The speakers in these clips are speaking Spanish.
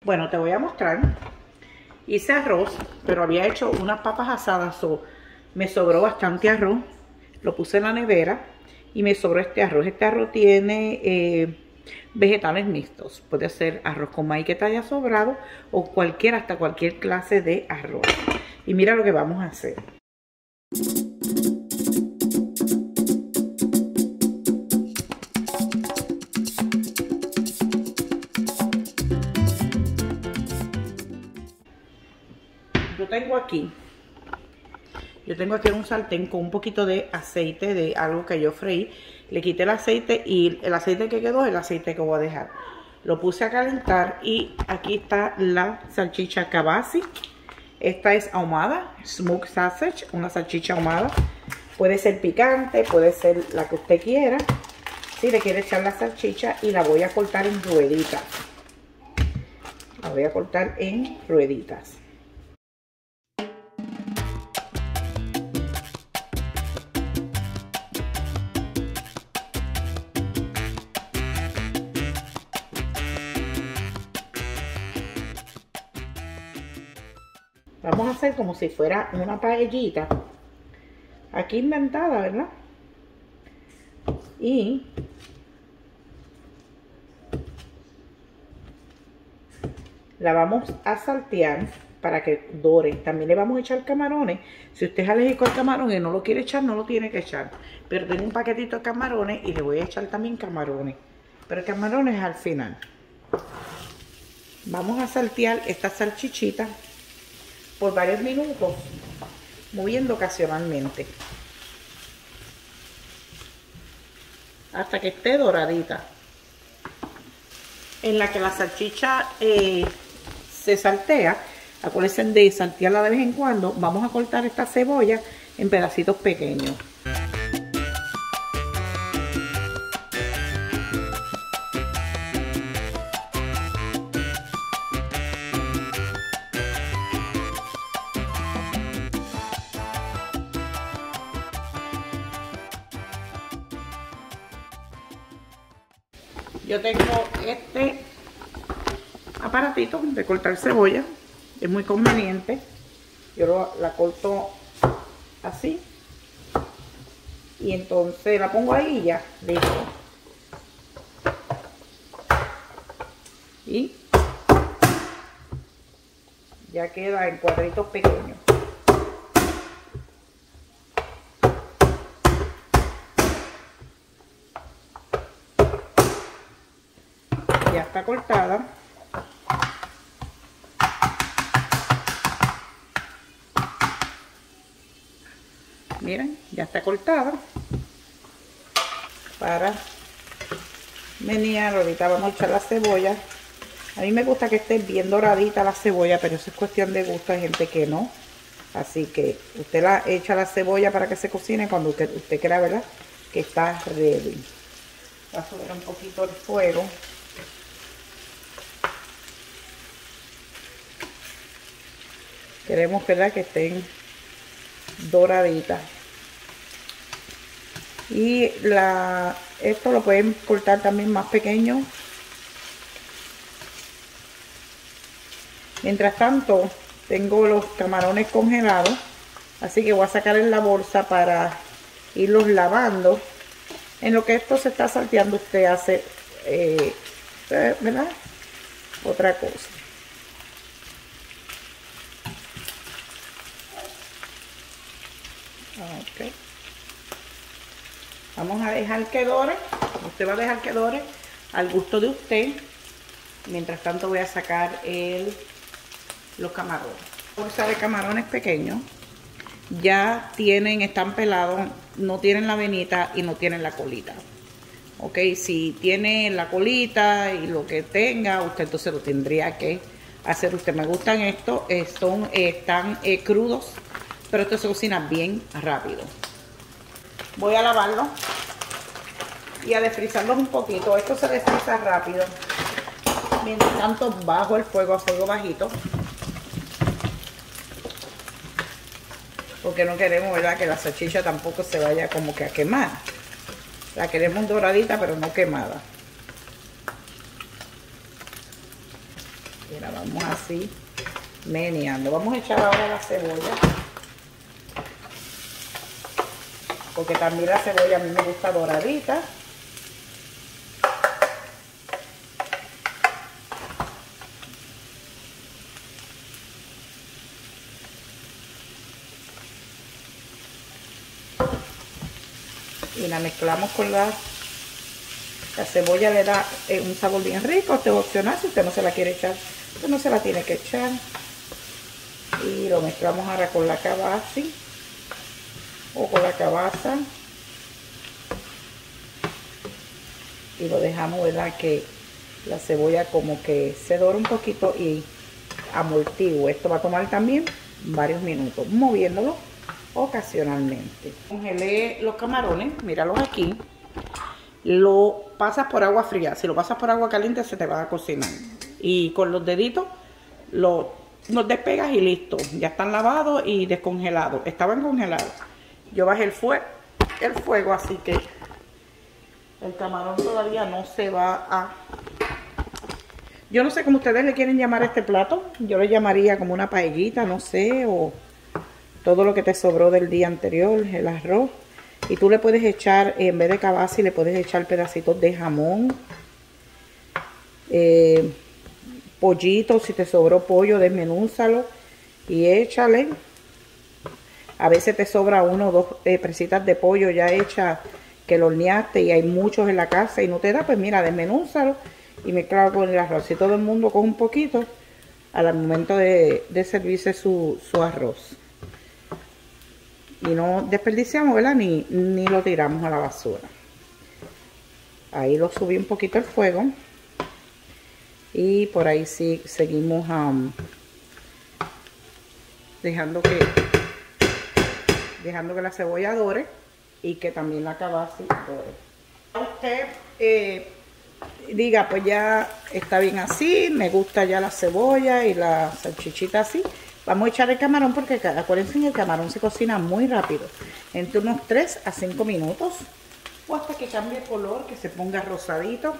Bueno, te voy a mostrar. Hice arroz, pero había hecho unas papas asadas, me sobró bastante arroz. Lo puse en la nevera y me sobró este arroz. Este arroz tiene vegetales mixtos. Puede ser arroz con maíz que te haya sobrado o hasta cualquier clase de arroz. Y mira lo que vamos a hacer. Yo tengo aquí un sartén con un poquito de aceite de algo que yo freí. Le quité el aceite y el aceite que quedó es el aceite que voy a dejar. Lo puse a calentar y aquí está la salchicha Kabasi. Esta es ahumada, smoked sausage, una salchicha ahumada. Puede ser picante, puede ser la que usted quiera. Si le quiere echar la salchicha y la voy a cortar en rueditas. La voy a cortar en rueditas. Vamos a hacer como si fuera una paellita. Aquí inventada, ¿verdad? Y la vamos a saltear para que dore. También le vamos a echar camarones. Si usted es alérgico al camarón y no lo quiere echar, no lo tiene que echar. Pero tengo un paquetito de camarones y le voy a echar también camarones. Pero camarones al final. Vamos a saltear esta salchichita por varios minutos, moviendo ocasionalmente hasta que esté doradita. En la que la salchicha se saltea, acuérdense de saltearla de vez en cuando. Vamos a cortar esta cebolla en pedacitos pequeños. Yo tengo este aparatito de cortar cebolla, es muy conveniente. Yo la corto así y entonces la pongo ahí y ya, listo. Y ya queda en cuadritos pequeños. Ya está cortada. Miren, ya está cortada. Para menear, ahorita vamos a echar la cebolla. A mí me gusta que esté bien doradita la cebolla, pero eso es cuestión de gusto, hay gente que no. Así que usted la echa la cebolla para que se cocine cuando usted crea, ¿verdad?, que está ready. Voy a subir un poquito el fuego. Queremos, ¿verdad?, que estén doraditas. Y esto lo pueden cortar también más pequeño. Mientras tanto, tengo los camarones congelados, así que voy a sacar en la bolsa para irlos lavando. En lo que esto se está salteando, usted hace, ¿verdad?, otra cosa. Okay. Vamos a dejar que dore. Usted va a dejar que dore al gusto de usted. Mientras tanto voy a sacar los camarones. Bolsa de camarones pequeños. Ya están pelados, no tienen la venita y no tienen la colita. Ok, si tiene la colita y lo que tenga, usted entonces lo tendría que hacer usted. Me gustan estos, están crudos, pero esto se cocina bien rápido. Voy a lavarlo y a desfrizarlos un poquito. Esto se desfriza rápido. Mientras tanto, bajo el fuego a fuego bajito. Porque no queremos, ¿verdad?, que la salchicha tampoco se vaya como que a quemar. La queremos doradita, pero no quemada. Y la vamos así meneando. Vamos a echar ahora la cebolla, porque también la cebolla a mí me gusta doradita. Y la mezclamos con la cebolla, le da un sabor bien rico. Este es opcional, si usted no se la quiere echar, usted no se la tiene que echar. Y lo mezclamos ahora con la cabaza o con la cabaza y lo dejamos, ¿verdad?, que la cebolla como que se dore un poquito y amortigue. Esto va a tomar también varios minutos, moviéndolo ocasionalmente. Congelé los camarones, míralos aquí. Lo pasas por agua fría. Si lo pasas por agua caliente se te va a cocinar. Y con los deditos los despegas y listo. Ya están lavados y descongelados. Estaban congelados. Yo bajé el fuego, así que el camarón todavía no se va a... Yo no sé cómo ustedes le quieren llamar a este plato. Yo le llamaría como una paellita, no sé, o todo lo que te sobró del día anterior, el arroz. Y tú le puedes echar, en vez de cabaza, le puedes echar pedacitos de jamón, pollito, si te sobró pollo, desmenúzalo y échale. A veces te sobra uno o dos presitas de pollo ya hechas que lo horneaste y hay muchos en la casa y no te da, pues mira, desmenúzalo y mezclalo con el arroz. Si todo el mundo coge un poquito al momento de servirse su arroz. Y no desperdiciamos, ¿verdad? Ni lo tiramos a la basura. Ahí lo subí un poquito el fuego. Y por ahí sí seguimos dejando que la cebolla dore y que también la cabaza dore. Usted diga, pues ya está bien así, me gusta ya la cebolla y la salchichita así. Vamos a echar el camarón porque acuérdense que el camarón se cocina muy rápido, entre unos 3 a 5 minutos o hasta que cambie de color, que se ponga rosadito.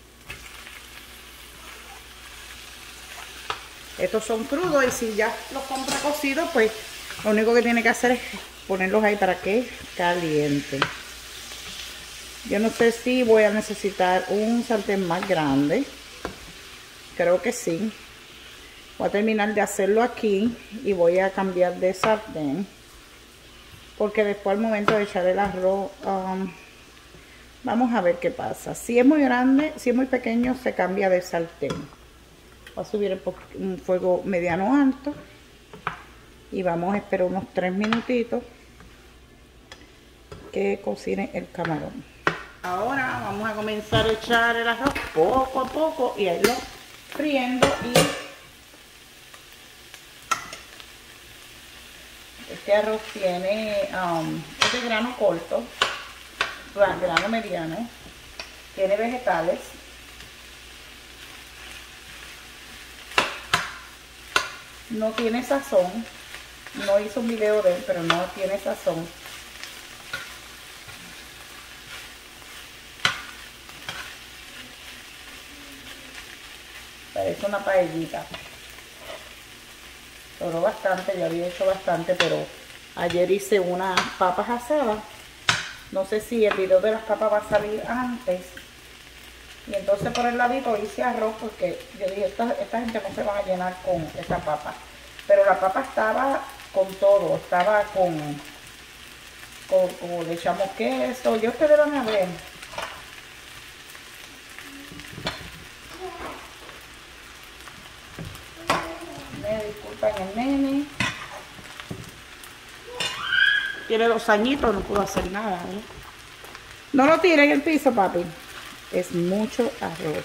Estos son crudos y si ya los compra cocidos, pues lo único que tiene que hacer es ponerlos ahí para que calienten. Yo no sé si voy a necesitar un sartén más grande. Creo que sí. Voy a terminar de hacerlo aquí y voy a cambiar de sartén. Porque después al momento de echar el arroz, vamos a ver qué pasa. Si es muy grande, si es muy pequeño, se cambia de sartén. Voy a subir un fuego mediano alto. Y vamos a esperar unos 3 minutitos que cocine el camarón. Ahora vamos a comenzar a echar el arroz poco a poco y a irlo friendo. Y este arroz tiene este grano corto, grano mediano, tiene vegetales, no tiene sazón, no hice un video de él, pero no tiene sazón. Parece una paellita. Sobró bastante, ya había hecho bastante, pero ayer hice unas papas asadas. No sé si el video de las papas va a salir antes. Y entonces por el ladito hice arroz porque yo dije, esta gente no se va a llenar con esta papa. Pero la papa estaba con todo, estaba con le echamos queso. Ya ustedes van a ver. Me disculpan el nene. Tiene 2 añitos, no puedo hacer nada, ¿eh? No lo tire en el piso, papi. Es mucho arroz.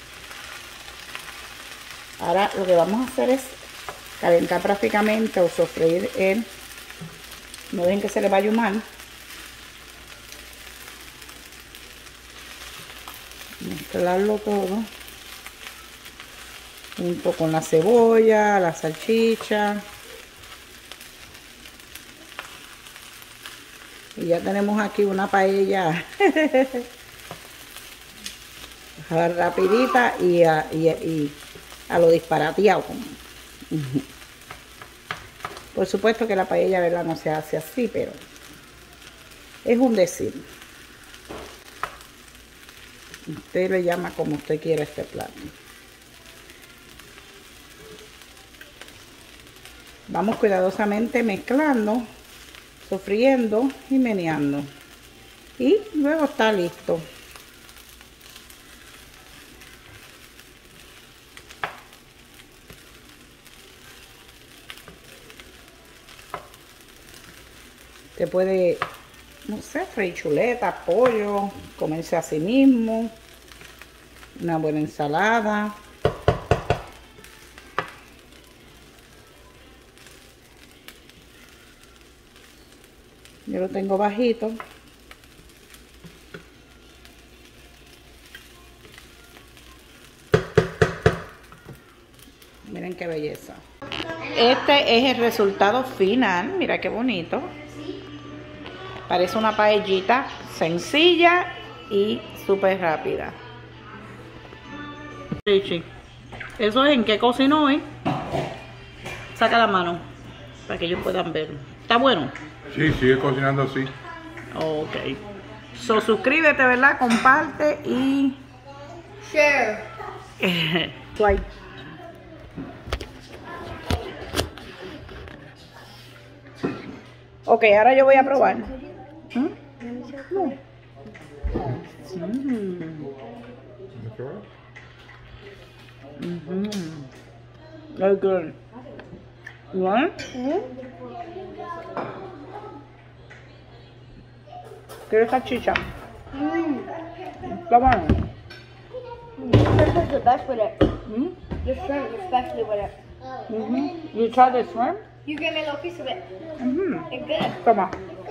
Ahora lo que vamos a hacer es calentar prácticamente o sofreír él. No dejen que se le vaya a ahumar. Mezclarlo todo junto con la cebolla, la salchicha. Y ya tenemos aquí una paella rapidita y a lo disparateado. Por supuesto que la paella, ¿verdad?, no se hace así, pero es un decir. Usted le llama como usted quiera este plato. Vamos cuidadosamente mezclando, sofriendo y meneando. Y luego está listo. Usted puede, no sé, freír chuletas, pollo, comerse a sí mismo, una buena ensalada. Yo lo tengo bajito. Miren qué belleza. Este es el resultado final. Mira qué bonito. Parece una paellita sencilla y súper rápida. Richie, ¿eso es en qué cocinó hoy? Saca la mano para que ellos puedan ver. ¿Está bueno? Sí, sigue cocinando así. Ok. So, suscríbete, ¿verdad? Comparte y... Share. Like. Ok, ahora yo voy a probar. ¿Mm? No. Very good. You want it? ¿Quieres salchicha? Está bueno. The shrimp is the best with it. Mm? The shrimp, especially with it. You try this one? You give me a little piece of it. It's good. Toma.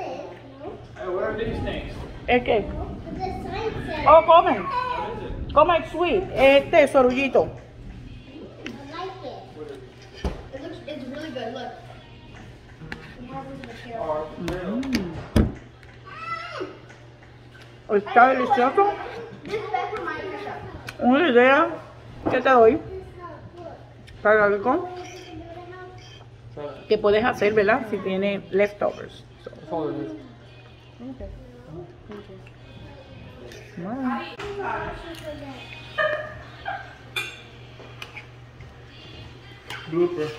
¿El qué? Oh, comen. Comen sweet. Este sorullito. It's really good. Look. Está delicioso. This is best for my shop. Una idea que te doy para algo que puedes hacer, ¿verdad? Si tienes leftovers. Bueno. Blooper.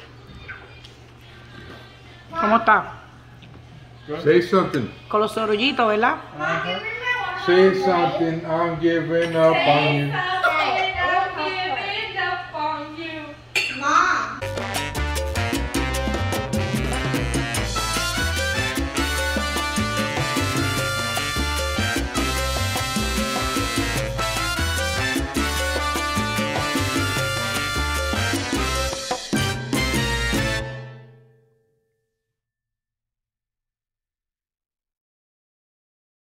¿Cómo está? Say something. Con los sorullitos, ¿verdad? Say something. I'm giving up on you.